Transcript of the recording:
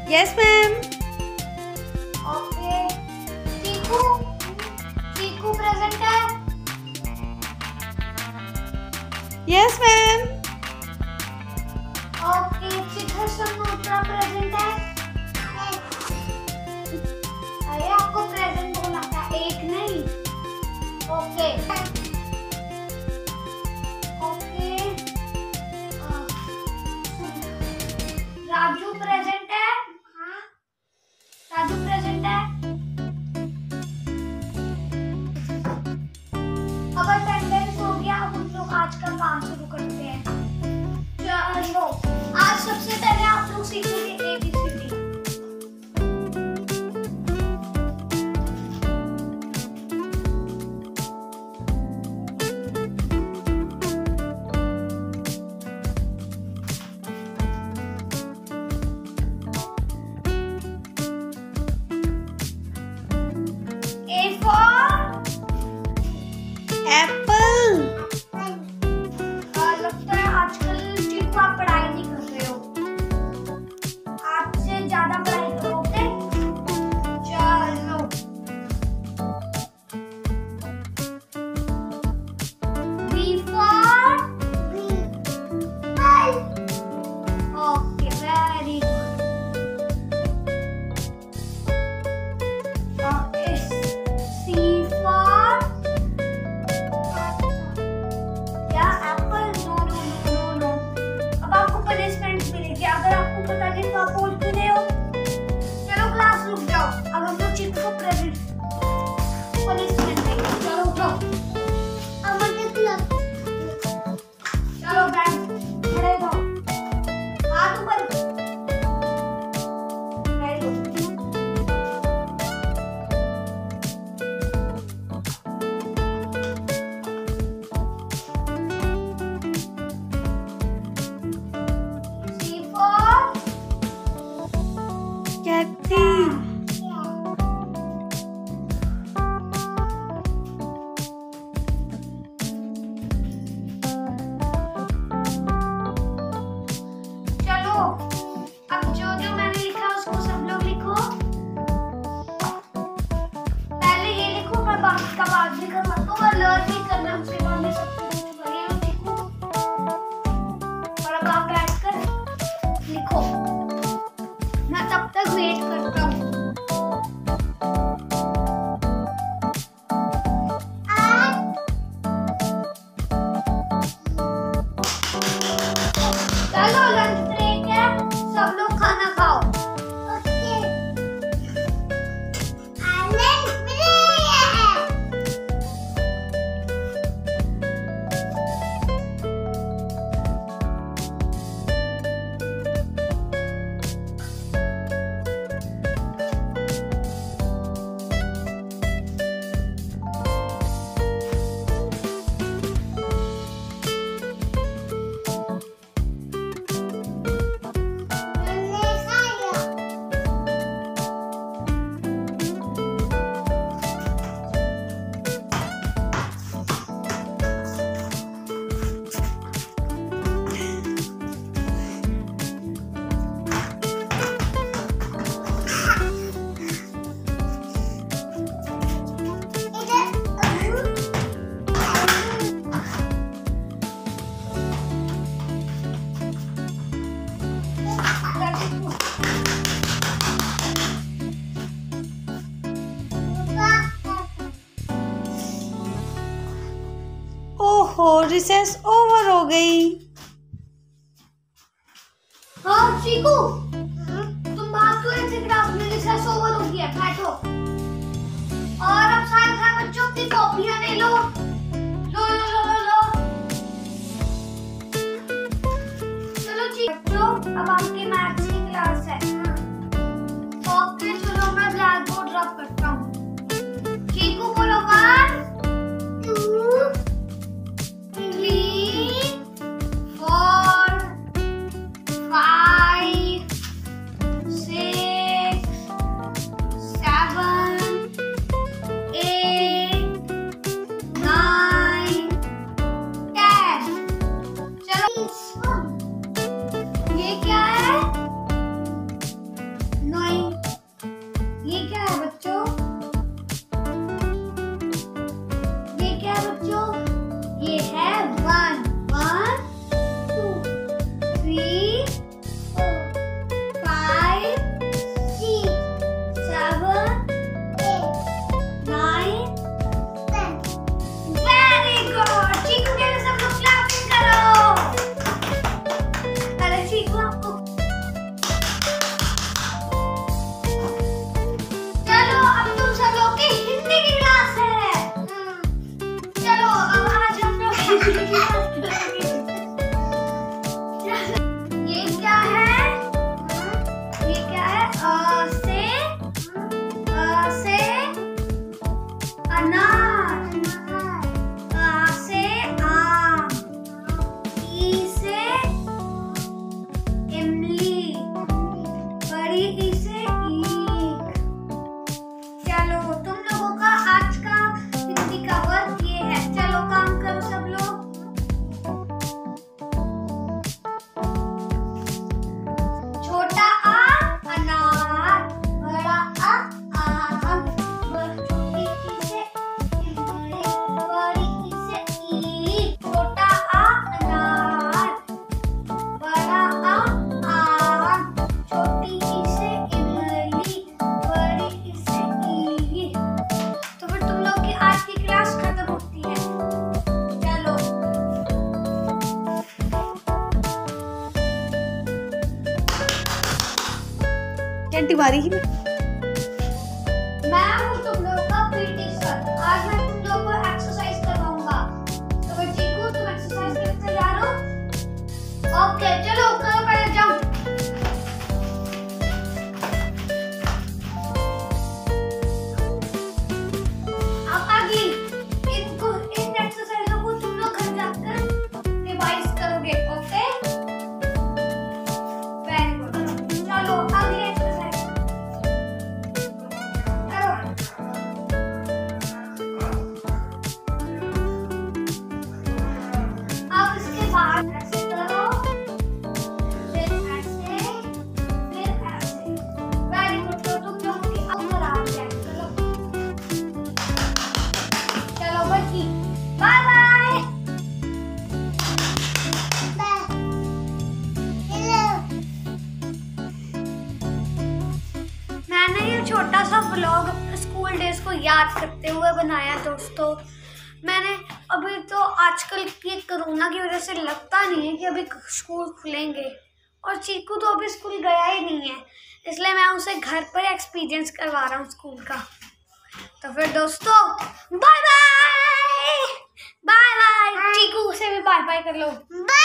Yes ma'am. Okay. Chiku, Chiku present है? Yes ma'am. Okay. Chitra Samudra present है? अरे आपको प्रेजेंट बोला था, एक नहीं। Okay okay. राजू प्रेजेंट है? हाँ, राजू प्रेजेंट है? अब अटेंडेंस हो गया, अब हम लोग आज का काम शुरू करते हैं। चलो, आज सबसे पहले आप लोग सीखेंगे ABCD। A for Apple. लगता है आजकल चीकू आप पढ़ाई नहीं कर रहे हो, आज से ज्यादा पढ़ाई करोगे। चलो, B for ball। Okay, very good. Okay, C for क्या apple? No no no no. अब आपको पनिशमेंट मिलेगी, अगर आपको पता नहीं तो आप बोलते रहे हो। चलो क्लास रुक जाओ, अब हम लोग चीकू को प्रेजेंट पनिशमेंट देंगे। चलो उठो, चलो बैठ, खड़े हो, हाथ ऊपर, बैठो। C for कैथी। चलो, अब जो जो मैंने लिखा उसको सब लोग लिखो। पहले ये लिखो, मैं बाकी का बाद में करवाता हूँ और लर्न भी करना है, उसके बाद में सब कुछ ये लिखो। और अब आप बैठकर लिखो, मैं तब तक वेट करता हूँ। चलो लंच ब्रेक है, सब लोग खाना खाओ। ओहो, रिसेस ओवर हो गई। हाँ चीकू, तुम बात क्यों ऐसे क्लास में? रिसेस ओवर हो गया, बैठो। और अब सारे बच्चों की कॉपियां ले लो, लो लो लो लो लो। चलो बच्चों, अब आपकी मैथ्स की क्लास है। ओके, चलो मैं ब्लैक बोर्ड रब करता हूँ। चीकू बोलो 1 2 3 4 5 6 7 8 9 10। चलो ये क्या है? आंटी मारी ही नहीं। मैं हूँ तुम लोग का पीटी सर। आज मैं तुम लोग को एक्सरसाइज करवाऊंगा। तो मैं चीकू, तुम एक्सरसाइज के लिए तैयार हो? ओके, चलो करो पहले जंप। अब आगे इन एक्सरसाइजों को तुम लोग घर जाकर रिवाइज करोगे। Okay, very good. चलो अगली एक्सरसाइज करो। अब इसके बाद ऐसे करो, फिर ऐसे, फिर ऐसे। Very good. तो तुम लोग की अब खराब है। चलो चलो बच्ची, बाय बाय। मैंने ये छोटा सा व्लॉग स्कूल डेज को याद करते हुए बनाया दोस्तों। मैंने अभी तो आजकल की कोरोना की वजह से लगता नहीं है कि अभी स्कूल खुलेंगे, और चीकू तो अभी स्कूल गया ही नहीं है, इसलिए मैं उसे घर पर एक्सपीरियंस करवा रहा हूँ स्कूल का। तो फिर दोस्तों bye bye. Bye bye. Cheeku से भी बाय बाय कर लो।